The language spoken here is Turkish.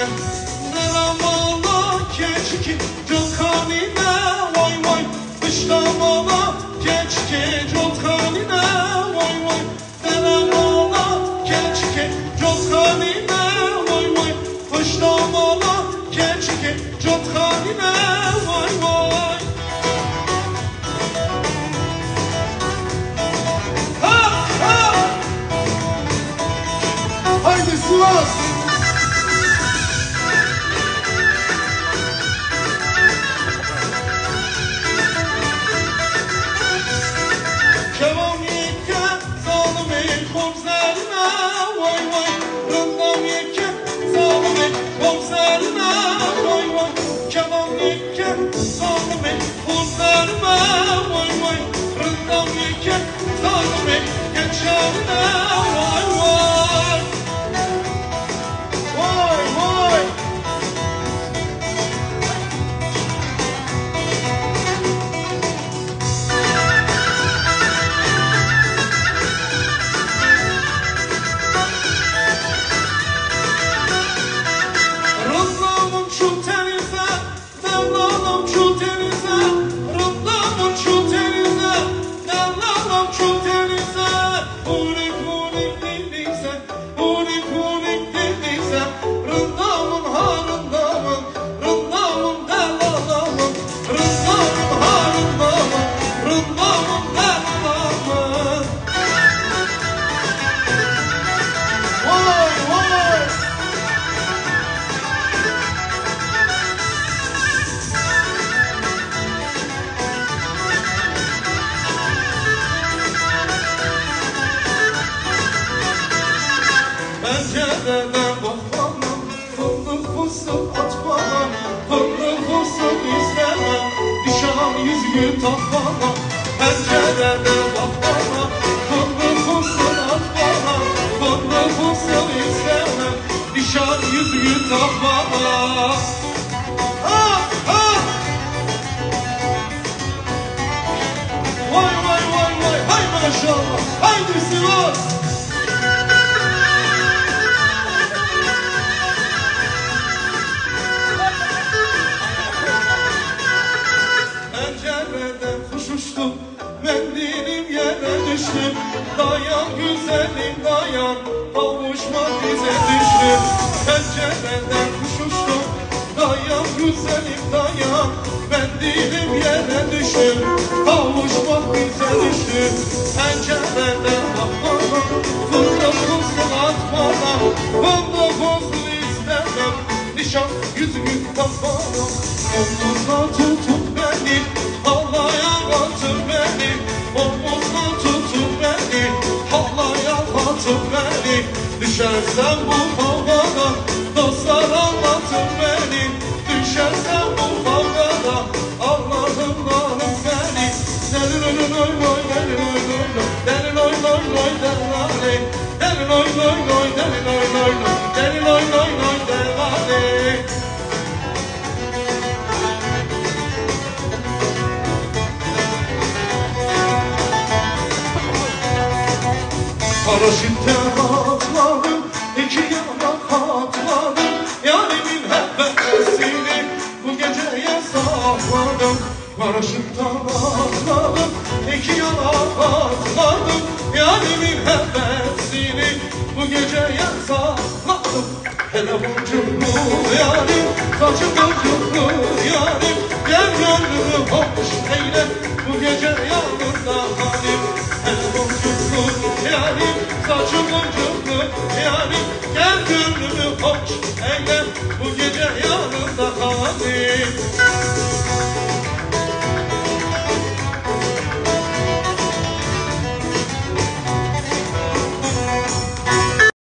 Neramala keçki Cotkanine vay vay Dışlamala keçki Cotkanine vay vay Neramala keçki Cotkanine vay vay Dışlamala keçki Cotkanine vay vay. Ha ha. Haydi Sivas. Pencereden bakmam, fındık fıstık atmam, fındık fıstık istemem, nişan yüzüğü takmam. Pencereden bakmam, fındık fıstık atmam, fındık fıstık istemem, nişan yüzüğü takmam. Ha ha. Vay vay vay vay, hay maşallah, haydi Sivas. Pencereden kuş uçtu, mendilim yere düştü. Dayan güzelim dayan, kavuşmak bize düştü. Pencereden kuş uçtu, dayan güzelim dayan, mendilim yere düştü. Kavuşmak bize düştü. Pencereden bakmana, fındık fıstık atmana, fındık fıstık istemem, nişan yüzüğü takmana. Omuzla tutup beni, halaya atın beni, omuzla tutun beni, halaya atın beni. Düşersem bu kavgada, dostlar anlatın beni. Düşersem bu kavgada, Allah'ım Allah'ım seni. Delin oy loy loy, delin oy loy loy, delin oy loy loy, delin delin oy loy loy, delin oy loy loy, delin oy loy loy, delin. Paraşütten atladım, iki yana katladım, yarimin hevesini bu geceye sakladım. Paraşütten atladım, iki yana katladım, yarimin hevesini bu geceye sakladım. Hele boncuklu yarim, saçı boncuklu yarim, gel gönlümü hoş eyle bu gece yanında halim. Hele boncuklu yarim, saçı boncuklu yarim, gel gönlümü hoş eyle bu gece yanında halim.